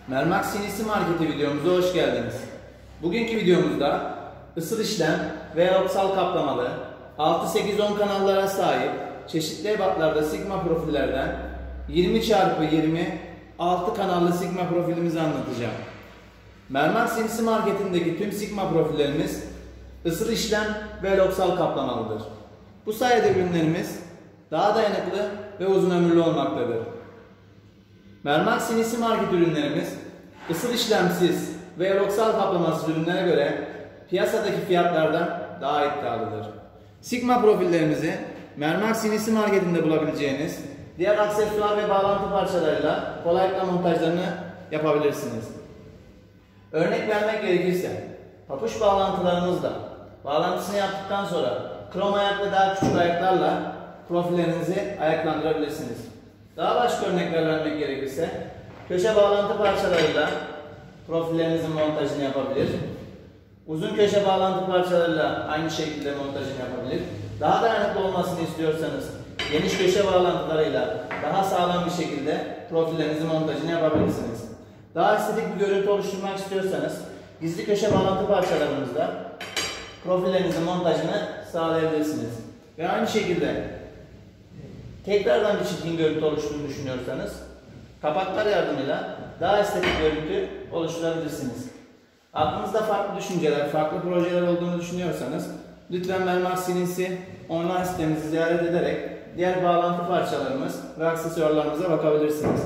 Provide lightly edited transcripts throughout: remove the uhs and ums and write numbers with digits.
Mermak Sinisi Marketi videomuza hoş geldiniz. Bugünkü videomuzda ısıl işlem ve oksal kaplamalı 6-8-10 kanallara sahip çeşitli ebatlarda sigma profillerden 20x20 6 kanallı sigma profilimizi anlatacağım. Mermak Sinisi Marketi'ndeki tüm sigma profillerimiz ısıl işlem ve oksal kaplamalıdır. Bu sayede ürünlerimiz daha dayanıklı ve uzun ömürlü olmaktadır. Mermak Sinisi Market ürünlerimiz ısıl işlemsiz ve oksal kaplamasız ürünlere göre piyasadaki fiyatlardan daha iddialıdır. Sigma profillerimizi Mermak Sinisi Market'inde bulabileceğiniz diğer aksesuar ve bağlantı parçalarıyla kolaylıkla montajlarını yapabilirsiniz. Örnek vermek gerekirse papuç bağlantılarımızla bağlantısını yaptıktan sonra krom ayak ve daha küçük ayaklarla profillerinizi ayaklandırabilirsiniz. Daha başka örnekler vermek gerekirse köşe bağlantı parçalarıyla profillerinizin montajını yapabilir. Uzun köşe bağlantı parçalarıyla aynı şekilde montajını yapabilir. Daha dayanıklı olmasını istiyorsanız geniş köşe bağlantılarıyla daha sağlam bir şekilde profillerinizin montajını yapabilirsiniz. Daha estetik bir görüntü oluşturmak istiyorsanız gizli köşe bağlantı parçalarımızla profillerinizin montajını sağlayabilirsiniz. Ve aynı şekilde tekrardan bir çirkin görüntü oluştuğunu düşünüyorsanız kapaklar yardımıyla daha estetik görüntü oluşturabilirsiniz. Aklınızda farklı düşünceler, farklı projeler olduğunu düşünüyorsanız lütfen Mermak Sinisi online sitemizi ziyaret ederek diğer bağlantı parçalarımız ve aksesuarlarımıza bakabilirsiniz.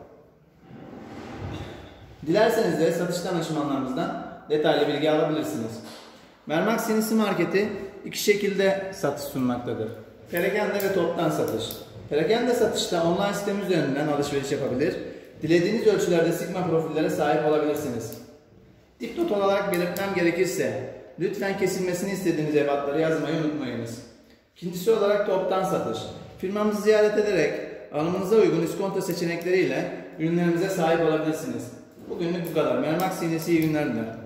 Dilerseniz de satış danışmanlarımızdan detaylı bilgi alabilirsiniz. Mermak Sinisi Marketi iki şekilde satış sunmaktadır. Perakende ve toptan satış. Perakende satışta online sitemiz üzerinden alışveriş yapabilir, dilediğiniz ölçülerde sigma profillere sahip olabilirsiniz. Dipnot olarak belirtmem gerekirse, lütfen kesilmesini istediğiniz ebatları yazmayı unutmayınız. İkincisi olarak toptan satış. Firmamızı ziyaret ederek alımınıza uygun iskonto seçenekleriyle ürünlerimize sahip olabilirsiniz. Bugünlük bu kadar. Mermak Sinisi iyi günler dilerim.